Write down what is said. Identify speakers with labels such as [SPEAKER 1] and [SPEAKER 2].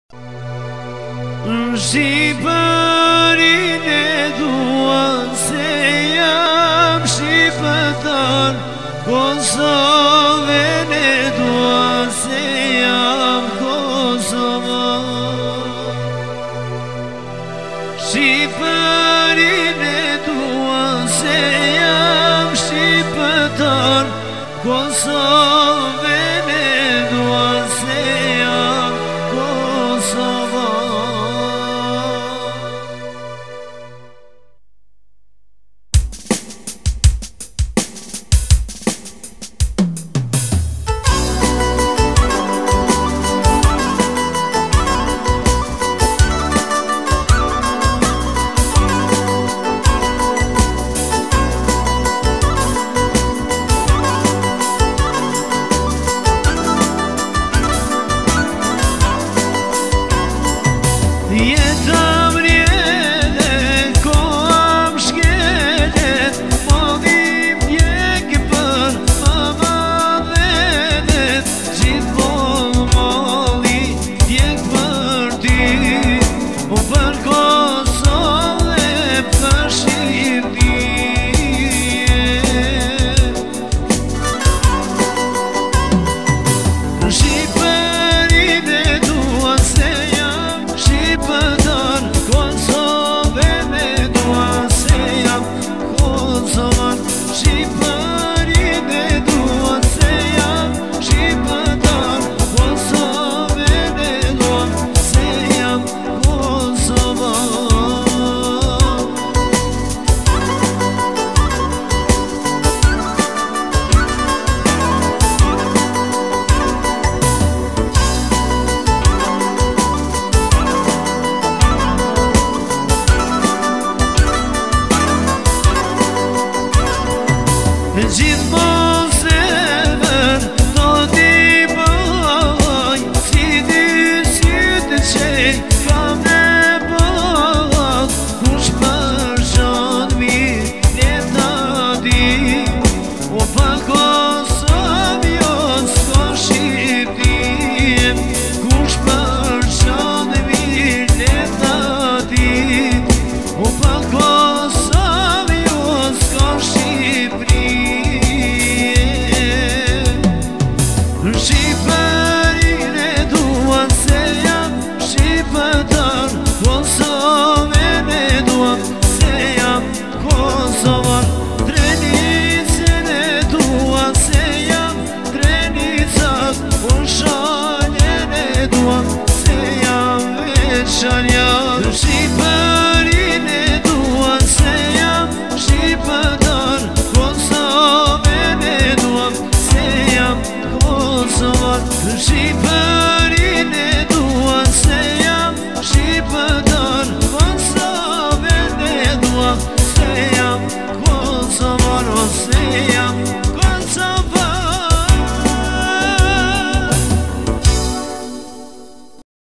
[SPEAKER 1] Shqipërin e dua se jam shqiptar, Kosovën e dua se jam kosovar. Shqipërin e dua se jam shqiptar, Kosovën e dua se jam kosovar. Jetam rjede, koham shkele, modhim pjek për mama vedet, gjithmon moli pjek për ty, për Kosovë dhe për Shqipëri. Shqipërin e dua se jam shqiptar, Kosovën e dua se jam kosovar. Shqipërin e dua se jam shqiptar, Kosovën e dua se jam kosovar. Gjithmon zemër do t'i bëj, si dy sytë qej kam nevojë, kush për gjatë mirë le ta di, o pa Kosovë jo s'ka Shqipëri, kush për gjatë mirë le ta di, o pa Kosovë jo s'ka Shqipëri. Shqipërin e dua se jam shqiptar, Kosovën e dua se jam kosovar. Drenicën e dua se jam drenicat, Shalën e dua se jam veçanjat. Shqipërin e dua se jam shqiptar, Kosovën e dua se jam kosovar. Shqipërin e dua se jam shqiptar, Kosovën e dua se jam kosovar, o se jam